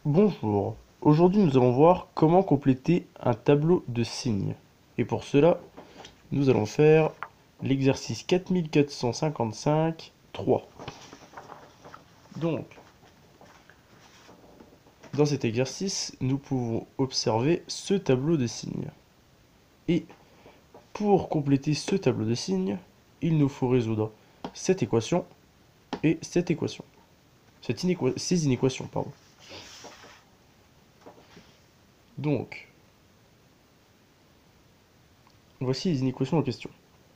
Bonjour, aujourd'hui nous allons voir comment compléter un tableau de signes. Et pour cela, nous allons faire l'exercice 4455-3. Donc, dans cet exercice, nous pouvons observer ce tableau de signes. Et pour compléter ce tableau de signes, il nous faut résoudre cette équation et cette équation. Ces inéquations, pardon. Donc, voici les inéquations en question.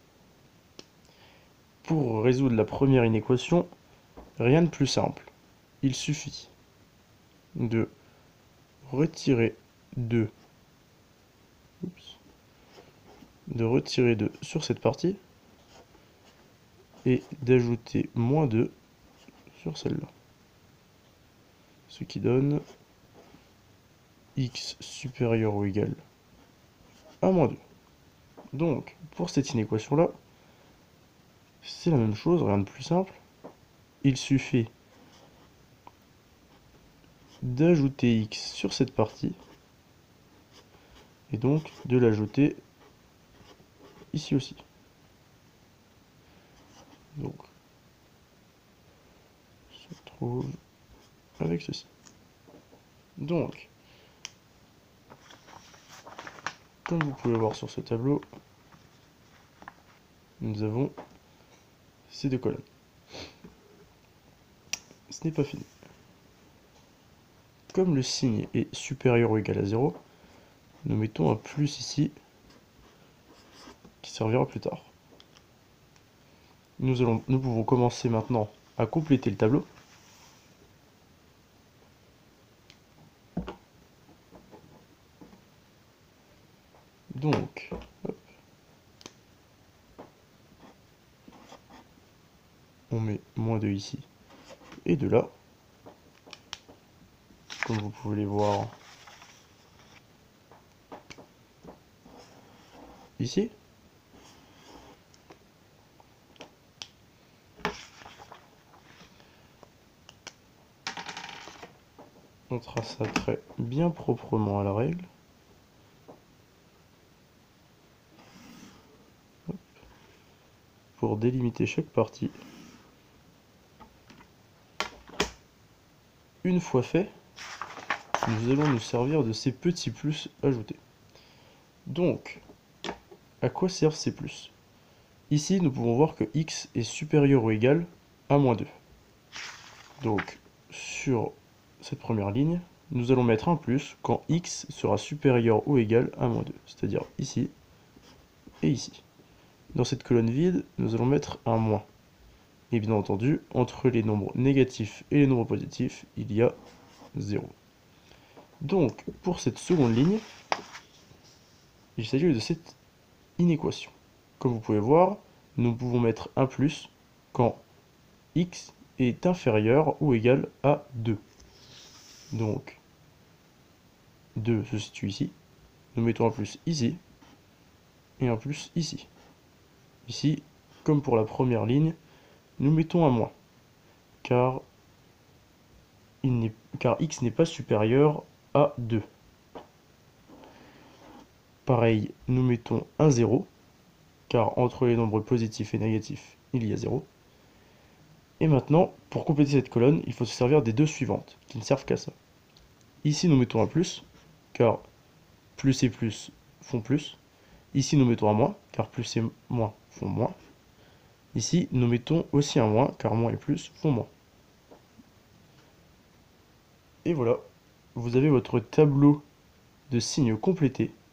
Pour résoudre la première inéquation, rien de plus simple. Il suffit de retirer 2 sur cette partie et d'ajouter moins 2 sur celle-là. Ce qui donne x supérieur ou égal à moins 2. Donc, pour cette inéquation-là, c'est la même chose, rien de plus simple. Il suffit d'ajouter x sur cette partie et donc de l'ajouter ici aussi. Donc, on se retrouve avec ceci. Donc, comme vous pouvez voir sur ce tableau, nous avons ces deux colonnes. Ce n'est pas fini. Comme le signe est supérieur ou égal à 0, nous mettons un plus ici, qui servira plus tard. Nous pouvons commencer maintenant à compléter le tableau. Donc, hop, on met moins 2 ici et 2 là. Comme vous pouvez les voir ici. On trace un trait bien proprement à la règle. Hop, pour délimiter chaque partie. Une fois fait, nous allons nous servir de ces petits plus ajoutés. Donc, à quoi servent ces plus? Ici, nous pouvons voir que x est supérieur ou égal à moins 2. Donc, sur cette première ligne, nous allons mettre un plus quand x sera supérieur ou égal à moins 2, c'est-à-dire ici et ici. Dans cette colonne vide, nous allons mettre un moins. Et bien entendu, entre les nombres négatifs et les nombres positifs, il y a 0. Donc, pour cette seconde ligne, il s'agit de cette inéquation. Comme vous pouvez voir, nous pouvons mettre un plus quand x est inférieur ou égal à 2. Donc, 2 se situe ici. Nous mettons un plus ici et un plus ici. Ici, comme pour la première ligne, nous mettons un moins, car x n'est pas supérieur à 2. Pareil, nous mettons un 0, car entre les nombres positifs et négatifs, il y a 0. Et maintenant, pour compléter cette colonne, il faut se servir des deux suivantes, qui ne servent qu'à ça. Ici, nous mettons un plus, car plus et plus font plus. Ici, nous mettons un moins, car plus et moins font moins. Ici, nous mettons aussi un moins, car moins et plus font moins. Et voilà, vous avez votre tableau de signes complété